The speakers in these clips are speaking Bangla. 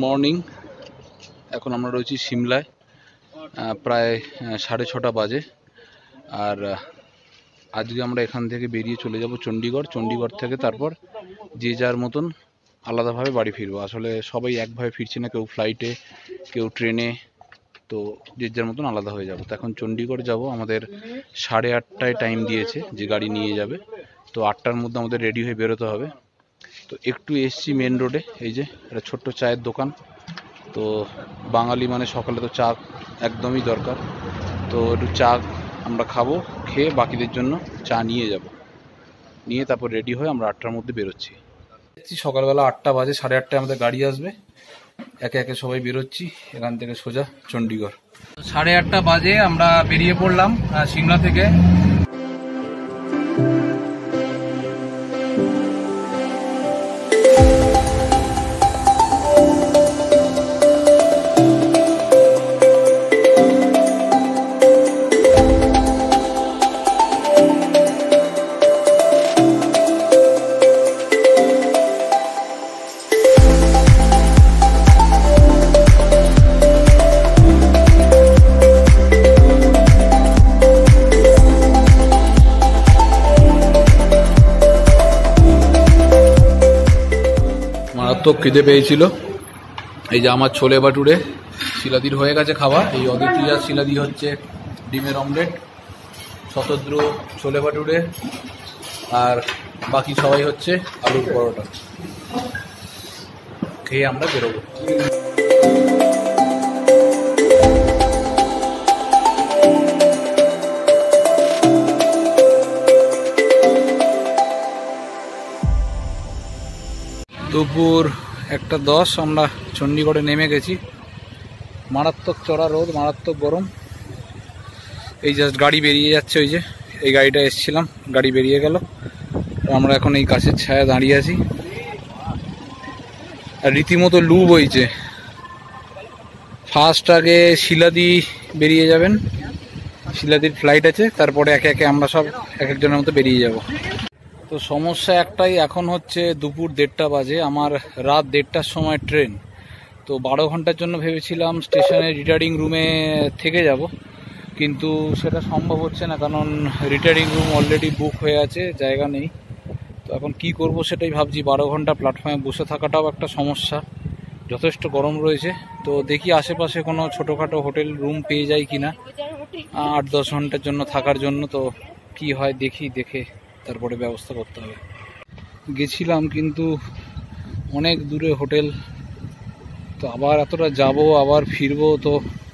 মর্নিং। এখন আমরা রয়েছি সিমলায়, প্রায় 6:30 বাজে। আর আজকে আমরা এখান থেকে বেরিয়ে চলে যাব চণ্ডীগড়। চণ্ডীগড় থেকে তারপর যে যার মতন আলাদাভাবে বাড়ি ফিরবো। আসলে সবাই একভাবে ফিরছে না, কেউ ফ্লাইটে, কেউ ট্রেনে, তো যে যার মতন আলাদা হয়ে যাবো। তো এখন চণ্ডীগড় যাব, আমাদের 8:30টায় টাইম দিয়েছে যে গাড়ি নিয়ে যাবে। তো 8টার মধ্যে আমাদের রেডি হয়ে বেরোতে হবে। তো একটু এসছি মেন রোডে, এই যে একটা ছোট্ট চায়ের দোকান। তো বাঙালি মানে সকালে তো চা একদমই দরকার। তো একটু চা আমরা খাবো, খেয়ে বাকিদের জন্য চা নিয়ে যাব, নিয়ে তারপর রেডি হয়ে আমরা 8টার মধ্যে বেরোচ্ছি। সকালবেলা 8টা বাজে, 8:30টায় আমাদের গাড়ি আসবে। একে একে সবাই বেরোচ্ছি এখান থেকে সোজা চণ্ডীগড়। 8:30 বাজে আমরা বেরিয়ে পড়লাম সিমলা থেকে। তো খিদে পেয়েছিল, এই যে আমার ছোলে বাটুরে, শিলাদির হয়ে গেছে খাওয়া। এই অদ্বিতীয় শিলাদি হচ্ছে ডিমের অমলেট, শতদ্র ছোলে বাটুরে, আর বাকি সবাই হচ্ছে আলুর পরোটা। খেয়ে আমরা বেরোবো। দুপুর 1:10 আমরা চণ্ডীগড়ে নেমে গেছি। মারাত্মক চড়া রোদ, মারাত্মক গরম। এই জাস্ট গাড়ি বেরিয়ে যাচ্ছে, ওই যে এই গাড়িটা এসছিলাম, গাড়ি বেরিয়ে গেল। আমরা এখন এই গাছের ছায়া দাঁড়িয়ে আছি, আর রীতিমতো লু বইছে। ফার্স্ট আগে শিলাদি বেরিয়ে যাবেন, শিলাদির ফ্লাইট আছে, তারপরে একে একে আমরা সব এক একজনের মতো বেরিয়ে যাব। তো সমস্যা একটাই, এখন হচ্ছে দুপুর 1:30 বাজে, আমার রাত 1:30টার সময় ট্রেন। তো 12 ঘন্টার জন্য ভেবেছিলাম স্টেশনে রিটায়ারিং রুমে থেকে যাব, কিন্তু সেটা সম্ভব হচ্ছে না, কারণ রিটায়ারিং রুম অলরেডি বুক হয়ে আছে, জায়গা নেই। তো এখন কি করব সেটাই ভাবছি। 12 ঘন্টা প্ল্যাটফর্মে বসে থাকাটাও একটা সমস্যা, যথেষ্ট গরম রয়েছে। তো দেখি আশেপাশে কোনো ছোটোখাটো হোটেল রুম পেয়ে যাই কিনা 8-10 ঘন্টার জন্য থাকার জন্য। তো কি হয় দেখি, দেখে তারপরে ব্যবস্থা করতে হবে। গেছিলাম কিন্তু অনেক দূরে হোটেল, তো আবার এতটা যাব আবার ফিরবো। তো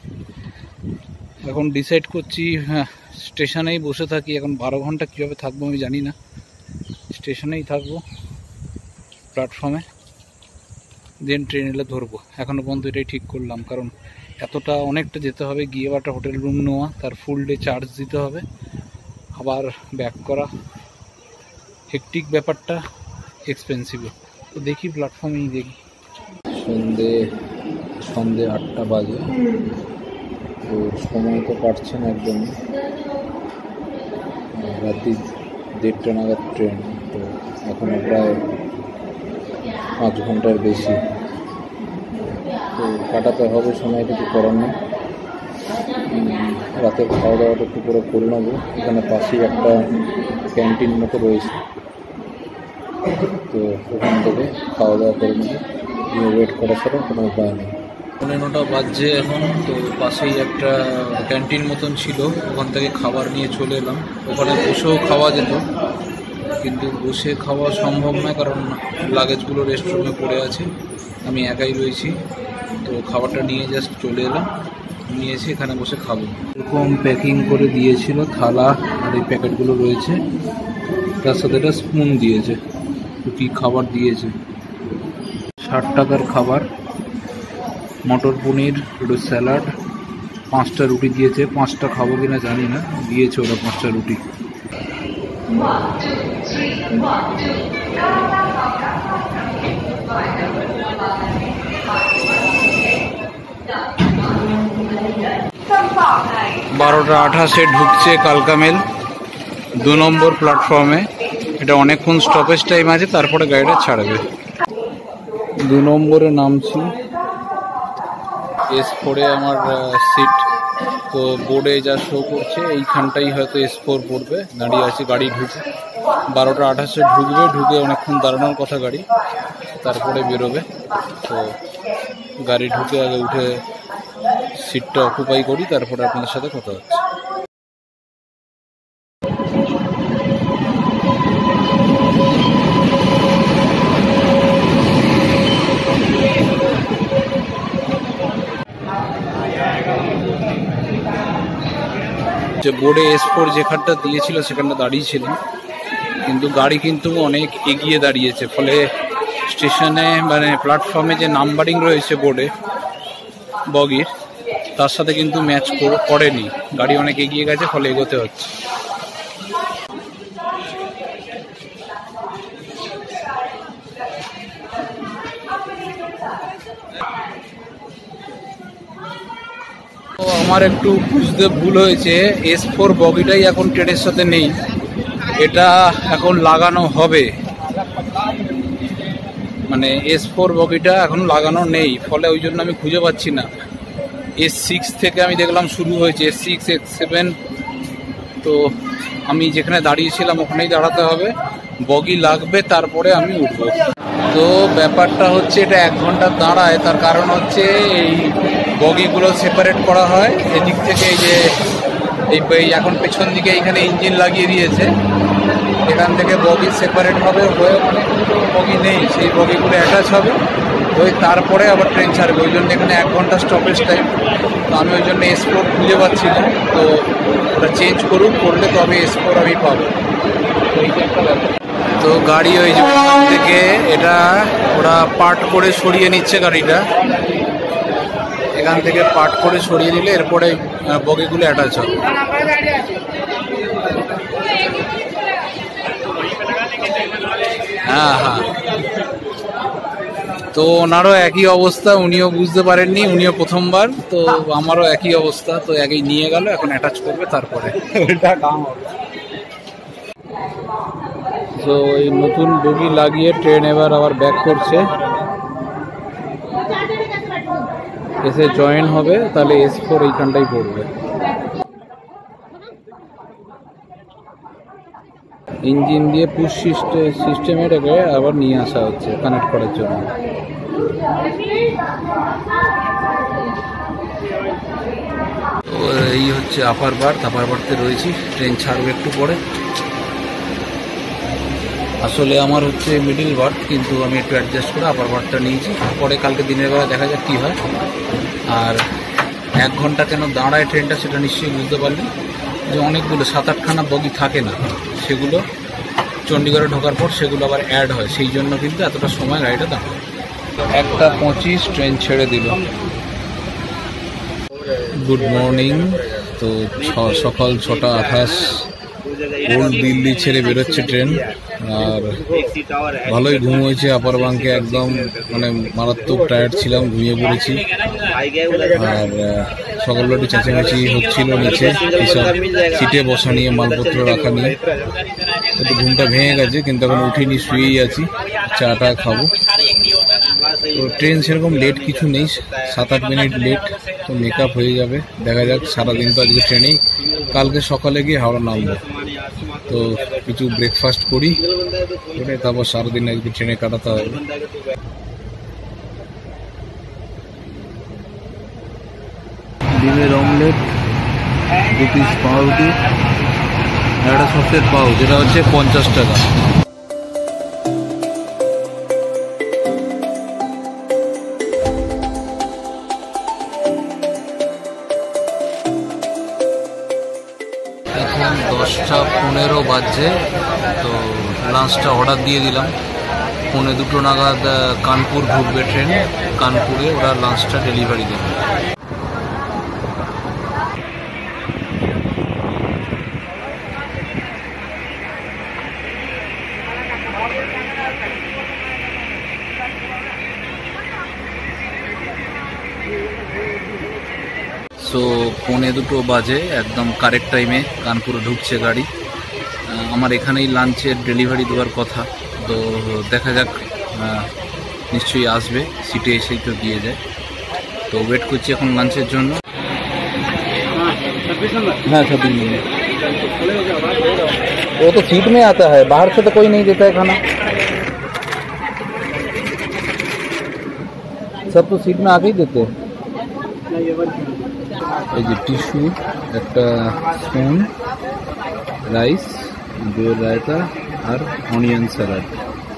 এখন ডিসাইড করছি স্টেশনেই বসে থাকি। এখন 12 ঘন্টা কীভাবে থাকবো আমি জানি না, স্টেশনেই থাকবো প্ল্যাটফর্মে, দেন ট্রেন এলে ধরবো। এখনও পর্যন্ত এটাই ঠিক করলাম, কারণ এতটা অনেকটা যেতে হবে, গিয়ে একটা হোটেল রুম নেওয়া, তার ফুল ডে চার্জ দিতে হবে, আবার ব্যাক করা, হেকটিক ব্যাপারটা, এক্সপেন্সিভও। তো দেখি প্ল্যাটফর্মেই দেখি। সন্ধে 8টা বাজে, তো সময় তো কাটছে না একদম। রাত্রি 1:30 নাগাদ ট্রেন, তো এখনও প্রায় 5 ঘন্টার বেশি। তো কাটাতে হবে সময়, কিছু করার নেই। রাতের খাওয়া দাওয়াটা একটু করে নেবো। এখানে পাশেই একটা ক্যান্টিন মতো রয়েছে, তো ওখান থেকে খাওয়া দাওয়া করে নেবো। ওয়েট করা ছাড়া কোনো উপায় নেই। 9:30 বাজছে এখন। তো পাশেই একটা ক্যান্টিন মতন ছিল, ওখান থেকে খাবার নিয়ে চলে এলাম। ওখানে বসেও খাওয়া যেত, কিন্তু বসে খাওয়া সম্ভব নয়, কারণ লাগেজগুলো রেস্টরুমে পড়ে আছে, আমি একাই রয়েছি। তো খাবারটা নিয়ে জাস্ট চলে এলাম, নিয়েছি, এখানে বসে খাবো। এরকম প্যাকিং করে দিয়েছিল, থালা আর এই প্যাকেটগুলো রয়েছে, তার সাথে একটা স্পুন দিয়েছে। তো কী খাবার দিয়েছে, 60 টাকার খাবার, মটর পনির, একটু স্যালাড, 5টা রুটি দিয়েছে। 5টা খাবো কিনা জানি না, দিয়েছে ওরা 5টা রুটি। বারোটা 28-এ ঢুকছে কালকা মেল 2 নম্বর প্ল্যাটফর্মে। এটা অনেকক্ষণ স্টপেজ টাইম আছে, তারপরে গাড়িটা ছাড়বে। 2 নম্বরে নামছি, S4 এ আমার সিট। তো বোর্ডে যা শো করছে এইখানটাই হয়তো S4 পড়বে। দাঁড়িয়ে আছে, গাড়ি ঢুকে 12:28-এ ঢুকবে, ঢুকে অনেকক্ষণ দাঁড়ানোর কথা গাড়ি, তারপরে বেরোবে। তো গাড়ি ঢুকে আগে উঠে সিটটা অকুপাই করি, তারপরে আপনাদের সাথে কথা হচ্ছে। যে বোর্ডে S4 যেখানটা দিয়েছিল সেখানটা দাঁড়িয়েছিলাম, কিন্তু গাড়ি কিন্তু অনেক এগিয়ে দাঁড়িয়েছে, ফলে স্টেশনে মানে প্ল্যাটফর্মে যে নাম্বারিং রয়েছে বোর্ডে বগির, তার সাথে কিন্তু ম্যাচ করেনি। গাড়ি অনেক এগিয়ে গেছে, ফলে এগোতে হচ্ছে। তো আমার একটু বুঝতে ভুল হয়েছে, S4 বগিটাই এখন ট্রেনের সাথে নেই, এটা এখন লাগানো হবে। মানে S4 বগিটা এখন লাগানো নেই, ফলে ওই জন্য আমি খুঁজে পাচ্ছি না। S6 থেকে আমি দেখলাম শুরু হয়েছে, S6, S7। তো আমি যেখানে দাঁড়িয়েছিলাম ওখানেই দাঁড়াতে হবে, বগি লাগবে, তারপরে আমি উঠবো। তো ব্যাপারটা হচ্ছে এটা 1 ঘন্টা দাঁড়ায়, তার কারণ হচ্ছে এই বগিগুলো সেপারেট করা হয় এদিক থেকে। এই যে এই এখন পেছন দিকে এইখানে ইঞ্জিন লাগিয়ে দিয়েছে, এখান থেকে বগি সেপারেট হবে, হয়ে অনেকগুলো বগি নেই, সেই বগিগুলো অ্যাটাচ হবে, ওই তারপরে আবার ট্রেন ছাড়বে। ওই জন্য এখানে 1 ঘন্টা স্টপেজ টাইম। তো আমি ওই জন্য S4 খুঁজে পাচ্ছি না, তো ওটা চেঞ্জ করলে তবে S4 আমি পাবো। তো গাড়ি ওই যে থেকে এটা ওরা পার্ট করে সরিয়ে নিচ্ছে গাড়িটা, এখান থেকে পার্ট করে সরিয়ে নিলে এরপরে বগিগুলো অ্যাটাচ হবে। হ্যাঁ হ্যাঁ, তো ওনারও একই অবস্থা, উনিও বুঝতে পারেননি, উনিও প্রথমবার। তো আমারও একই অবস্থা, তো একই নিয়ে গেল, এখন অ্যাটাচ করবে তারপরে। তো এই নতুন বগি লাগিয়ে ট্রেন এবার আবার ব্যাক করছে, এসে জয়েন হবে, তাহলে S4 এইখানটাই পড়বে। ইঞ্জিন দিয়ে পুশ সিস্টেমে এটাকে আবার নিয়ে আসা হচ্ছে কানেক্ট করার জন্য। তো এই হচ্ছে আপার বার্থে রয়েছি, ট্রেন ছাড়বে একটু পরে। আসলে আমার হচ্ছে মিডিল বার্থ, কিন্তু আমি একটু অ্যাডজাস্ট করে আপার বার্থটা নিয়েছি। পরে কালকে দিনের বেলা দেখা যাক কী হয়। আর 1 ঘন্টা কেন দাঁড়ায় ট্রেনটা সেটা নিশ্চয়ই বুঝতে পারলেন, যে অনেকগুলো 7-8খানা বগি থাকে না, সেগুলো চণ্ডীগড়ে ঢোকার পর সেগুলো আবার অ্যাড হয়, সেই জন্য কিন্তু এতটা সময় গাড়িটা দাঁড়ায়। 1:25 ট্রেন ছেড়ে দিল। Good morning. তো সকাল 6:28 ওল্ড দিল্লি ছেড়ে বেরোচ্ছে ট্রেন। আর ভালোই ঘুম হয়েছে, আপার বাঙ্কে একদম মানে মারাত্মক টায়ার্ড ছিলাম, ঘুমিয়ে পড়েছি। আর সকালবেলা একটু চেঁচামেচি হচ্ছিল নিচে, এইসব সিটে বসা নিয়ে, মালপত্র রাখা নিয়ে। একটু ঘুমটা ভেঙে গেছে, কিন্তু এখন উঠিনি, শুয়েই আছি, চাটা খাবো। তো ট্রেন সেরকম লেট কিছু নেই, 7-8 মিনিট লেট, তো মেকআপ হয়ে যাবে। দেখা যাক, সারাদিন তো আজকে ট্রেনেই, কালকে সকালে গিয়ে হাওড়া নামবো। তো কিছু ব্রেকফাস্ট করি, তারপর সারাদিন আজকে ট্রেনে কাটাতে হবে। ডিমের অমলেট, 2 পিস পাউরুটি, একটা সসের পাউ, যেটা হচ্ছে 50 টাকা। এখন 10:15 বাজছে। তো লাঞ্চটা অর্ডার দিয়ে দিলাম। 1:45 নাগাদ কানপুর ঢুকবে ট্রেন, কানপুরে ওরা লাঞ্চটা ডেলিভারি দেবে। সো 1:45 বাজে, একদম কারেক্ট টাইমে কানপুরে ঢুকছে গাড়ি। আমার এখানেই লাঞ্চের ডেলিভারি দেওয়ার কথা, তো দেখা যাক, নিশ্চয়ই আসবে, সিটে এসেই তো দিয়ে যায়। তো तो वेट করছি এখন লাঞ্চের জন্য। हाँ 26 नंबर। वो तो सीट में आता है, बाहर से तो कोई नहीं देता है खाना, सब तो सीट में आके ही देते हैं। এই যে টিস্যু, একটা স্পুন, রাইস, দইয়ের রায়তা আর অনিয়ন স্যালাড।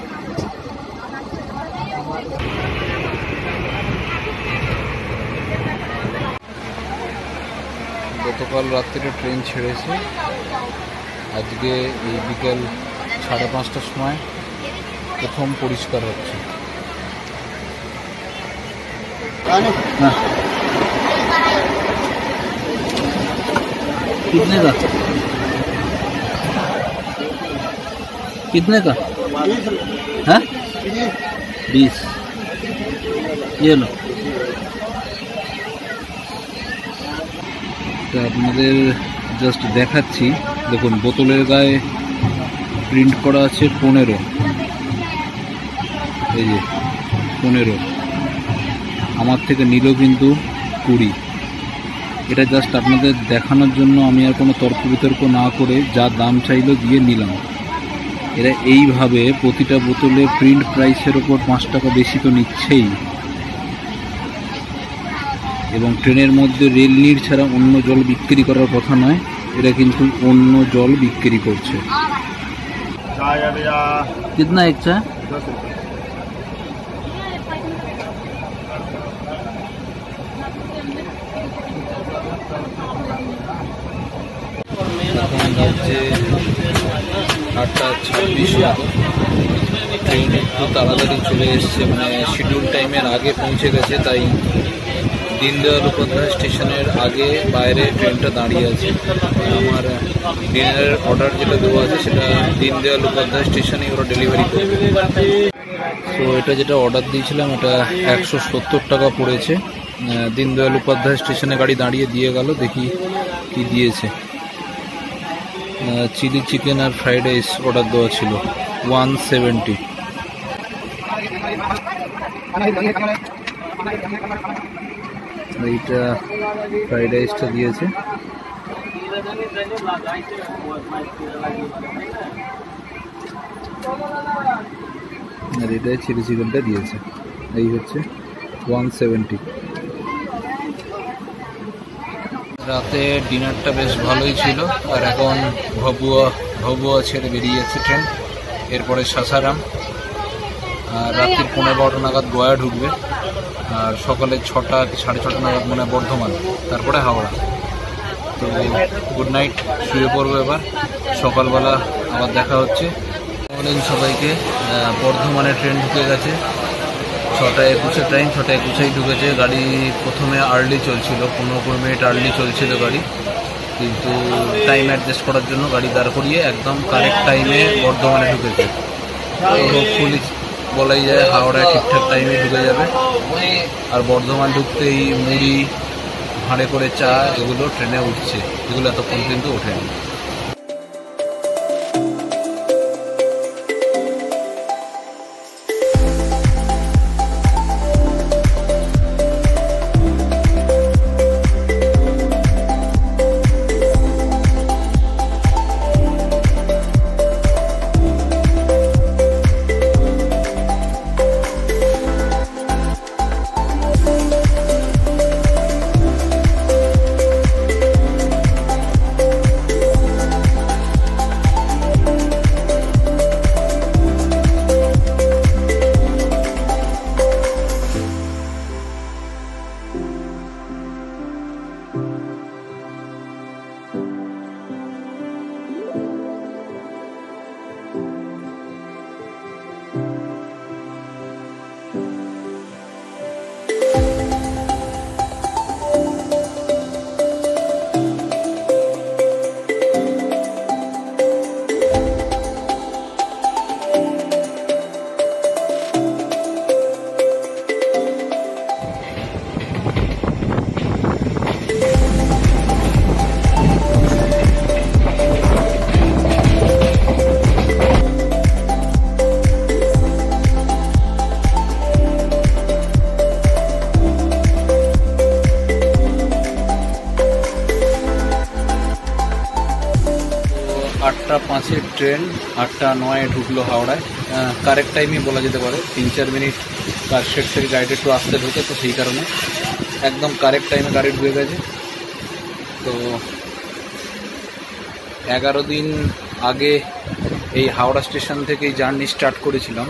গতকাল রাত্রে ট্রেন ছেড়েছে, আজকে এই বিকেল 5:30টার সময় প্রথম পরিষ্কার হচ্ছে। कितने का? कितने का है? 20। ये लो। তো আপনাদের জাস্ট দেখাচ্ছি, দেখুন বোতলের গায়ে প্রিন্ট করা আছে 15, এই যে 15, আমার থেকে নিল কিন্তু 20। এটা জাস্ট আপনাদের দেখানোর জন্য আমি আর কোনো তর্ক বিতর্ক না করে যা দাম চাইলো দিয়ে নিলাম। এরা এইভাবে প্রতিটা বোতলে প্রিন্ট প্রাইসের ওপর 5 টাকা বেশি তো নিচ্ছেই, এবং ট্রেনের মধ্যে রেল নীড় ছাড়া অন্য জল বিক্রি করার কথা নয়, এরা কিন্তু অন্য জল বিক্রি করছে। কিতনা এক চা? এখন বাজছে 8:26 মতো। ট্রেন একটু তাড়াতাড়ি চলে এসছে, মানে শিডিউল টাইমের আগে পৌঁছে গেছে, তাই দীনদয়াল উপাধ্যায় স্টেশনের আগে বাইরে ট্রেনটা দাঁড়িয়ে আছে। আমার ডিনারের অর্ডার যেটা দেওয়া আছে সেটা দীনদয়াল উপাধ্যায় স্টেশনে ওরা ডেলিভারি করবে। তো এটা যেটা অর্ডার দিয়েছিলাম এটা 170 টাকা পড়েছে। দীনদয়াল উপাধ্যায় স্টেশনে গাড়ি দাঁড়িয়ে দিয়ে গেল, দেখি কি দিয়েছে। চিলি চিকেন আর ফ্রাইড রাইস অর্ডার দেওয়া ছিল 170। এইটা ফ্রাইড রাইসটা দিয়েছে, আর এটা চিলি চিকেনটা দিয়েছে, এই হচ্ছে 170। রাতে ডিনারটা বেশ ভালোই ছিল। আর এখন ভবুয়া ছেড়ে বেরিয়ে যাচ্ছে ট্রেন, এরপরে সাসারাম, আর রাত্রির 12:15 নাগাদ গয়া ঢুকবে, আর সকালে 6টা কি 6:30 নাগাদ মনে হয় বর্ধমান, তারপরে হাওড়া। তো গুড নাইট, শুয়ে পড়বো এবার, সকালবেলা আবার দেখা হচ্ছে। মর্নিং সবাইকে। বর্ধমানে ট্রেন ঢুকে গেছে, 6:21 টাইম, 6:21 ঢুকেছে। গাড়ি প্রথমে আর্লি চলছিল, 15-20 মিনিট আর্লি চলছিল গাড়ি, কিন্তু টাইম অ্যাডজাস্ট করার জন্য গাড়ি দাঁড় করিয়ে একদম কারেক্ট টাইমে বর্ধমানে ঢুকেছে। তো হোপফুলি বলাই যায় হাওড়ায় ঠিকঠাক টাইমে ঢুকে যাবে। আর বর্ধমান ঢুকতেই মুড়ি, ভাঁড়ে করে চা, এগুলো ট্রেনে উঠছে, এগুলো এতক্ষণ কিন্তু ওঠেনি। 5-এর ট্রেন 8:09 ঢুকলো হাওড়ায়। কারেক্ট টাইমই বলা যেতে পারে, 3-4 মিনিট কারশেড থেকে গাড়িটা একটু আসতে ঢুকে, তো সেই কারণে একদম কারেক্ট টাইমে গাড়ি ঢুকে গেছে। তো 11 দিন আগে এই হাওড়া স্টেশন থেকেই জার্নি স্টার্ট করেছিলাম,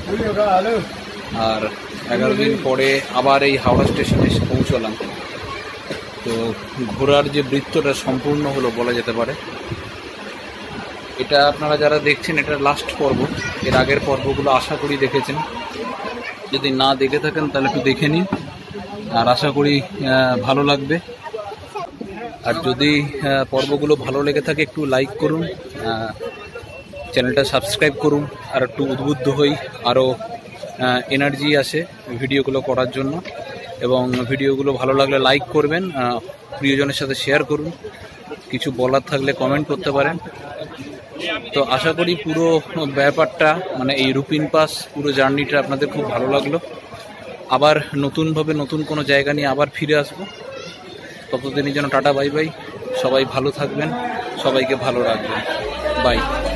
আর 11 দিন পরে আবার এই হাওড়া স্টেশনে এসে পৌঁছলাম। তো ঘোরার যে বৃত্তটা সম্পূর্ণ হলো বলা যেতে পারে। এটা আপনারা যারা দেখছেন এটা লাস্ট পর্ব, এর আগের পর্বগুলো আশা করি দেখেছেন। যদি না দেখে থাকেন তাহলে একটু দেখে নিন, আর আশা করি ভালো লাগবে। আর যদি পর্বগুলো ভালো লেগে থাকে একটু লাইক করুন, চ্যানেলটা সাবস্ক্রাইব করুন, আর একটু উদ্বুদ্ধ হই, আরও এনার্জি আসে ভিডিওগুলো করার জন্য। এবং ভিডিওগুলো ভালো লাগলে লাইক করবেন, প্রিয়জনের সাথে শেয়ার করুন, কিছু বলার থাকলে কমেন্ট করতে পারেন। তো আশা করি পুরো ব্যাপারটা মানে এই রুপিন পাস পুরো জার্নিটা আপনাদের খুব ভালো লাগলো। আবার নতুনভাবে নতুন কোনো জায়গা নিয়ে আবার ফিরে আসবো। ততদিনের জন্য টাটা বাই বাই, সবাই ভালো থাকবেন, সবাইকে ভালো রাখবেন, বাই।